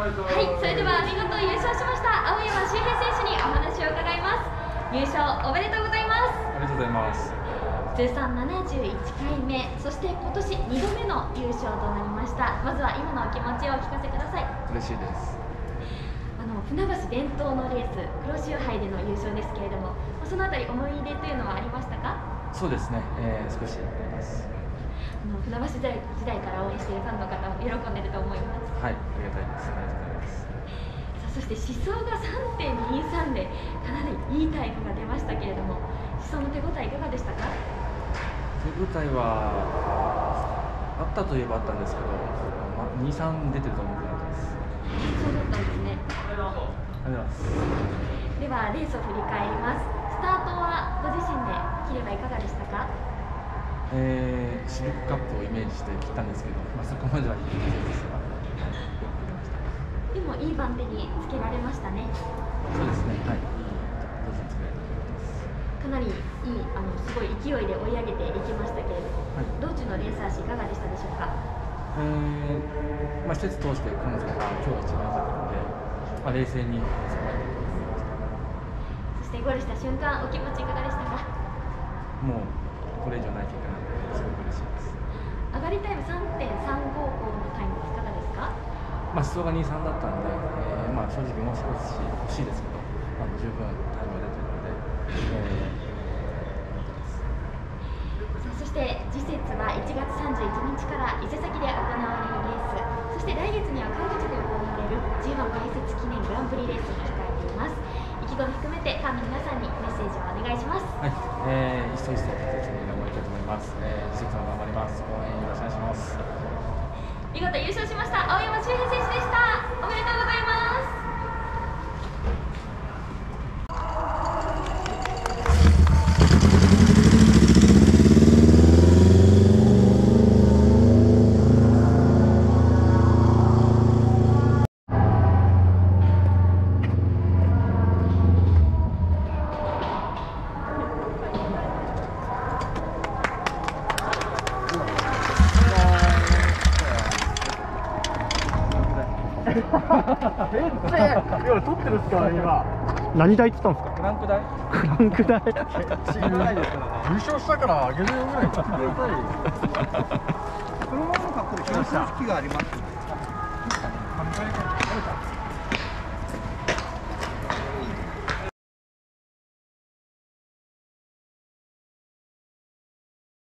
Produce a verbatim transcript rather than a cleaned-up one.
、それでは見事優勝しました青山周平選手にお話を伺います。優勝おめでとうございます。 ありがとうございます。 通算ななじゅういっかいめ、そして今年にどめの優勝となりました。まずは今のお気持ちをお聞かせください。 嬉しいです。 あの船橋伝統のレース黒潮杯での優勝ですけれども、そのあたり思い入れというのはありましたか？ そうですね、えー、少しあります。 あの船橋時代時代から応援しているファンの方も喜んでいると思います。 はい、ありがたいです。ありがとうございます。 さあ、そして思想が さんてんにさん でかなりいいタイムが出ましたけれども、思想の手応えいかがでしたか？ 手応えはあったといえばあったんですけど、まあ、にさん出てると思ってなかったです。 そうだったんですね。 ありがとうございます。 ではレースを振り返ります。スタートはご自身で切ればいかがでしたか？ えー、シルクカップをイメージして切ったんですけど、まあ、そこまではいきませんでしたが、 でもいい番手につけられましたね。 そうですね、はい、いいポジションつけられたと思います。 かなりいい、あのすごい勢いで追い上げていきましたけれども、 はい、 道中のレース足いかがでしたでしょうか？ えーまあ、施設通して彼女が今日は一番良かったので、まあ、冷静にそこまで思いました。 そしてゴールした瞬間、お気持ちいかがでしたか？ もうこれ以上ない結果なのですごく嬉しいです。 上がりタイム さんてんさんご のタイムいかがですか？ まあ、思想がにさんだったので、えーまあ、正直もう少し欲しいですけど、あの十分タイムが出ているので、えーそして次節はいちがつさんじゅういちにちから伊勢崎で行われるレース、そして来月には川口で行われる ジーワン 開設記念グランプリレースも控えています。意気込み含めてファンの皆さんにメッセージをお願いします。 はい、えー、一層一層適切に頑張りたいと思います。えー、次節も頑張ります。応援よろしくお願いします。 見事優勝しました青山周平選手でした。おめでとうございます。 めっちゃ今撮ってるんですか今。何台って言ったんですか？ フランク代フランク台知らないですからね。優勝したからあげるよぐらい買ってください。そのままの格好で表彰式があります。